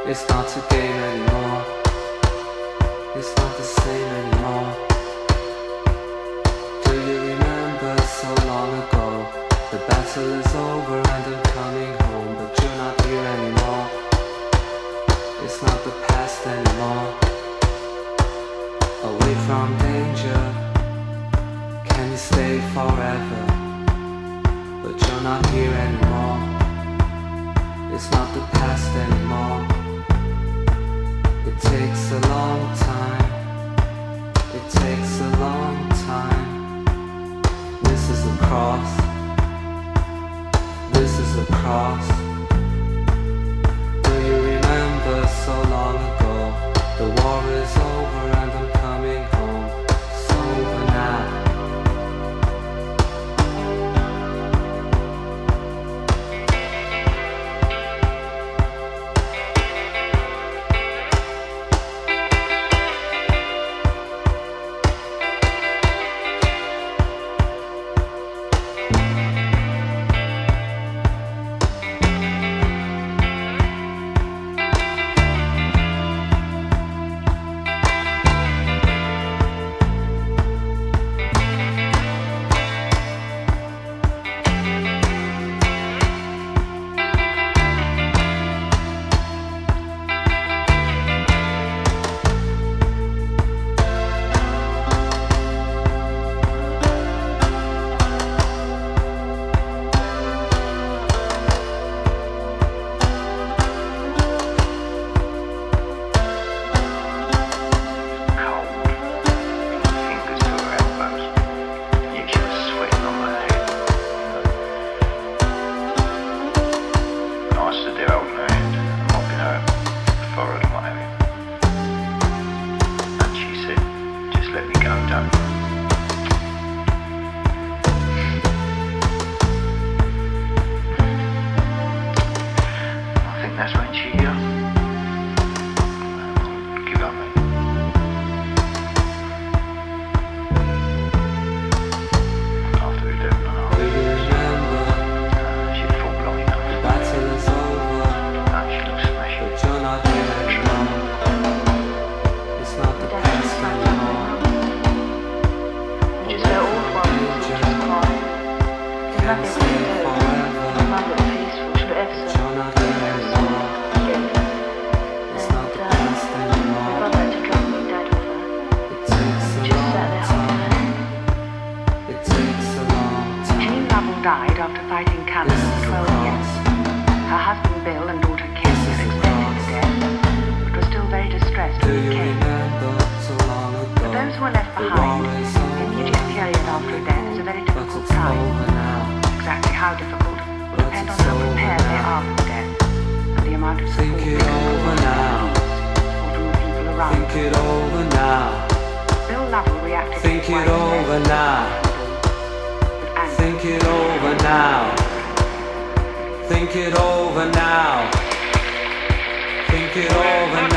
It's not a game anymore. It's not the same anymore. Do you remember so long ago? The battle is over and I'm coming home, but you're not here anymore. It's not the past anymore. Away from danger, can you stay forever? But you're not here anymore. It's not the past anymore. It takes a long time. It takes a long time. This is a cross. This is a cross. Do you remember so long ago? The war is over and I'm coming home. It's over now. That's when she give up me. After we lived on our she'd fall long enough. The battle is over. And she looks smashing. But you're not here anymore. It's not the past anymore. Just go all from just cry. There's nothing we can do. Remember the peaceful should ever But you're not here anymore. It's not the past anymore. It takes a long time. It takes a long time. Jean Lovell died after fighting cancer for 12 years. Her husband Bill and daughter Kim had expected the death, but were still very distressed Do when you it came. remember so long ago? For those who are left The behind, war is the over immediate period and after a coming death is a home, very but difficult it's time. over now. Exactly how difficult will But depend on it's how over prepared they now. are for death and the amount of support Think they it can over draw now. or from the people around. Think it over now. Bill Lovell reacted to Think his it wife's over death now. with anger. Think it over now. Think it over now. Think it over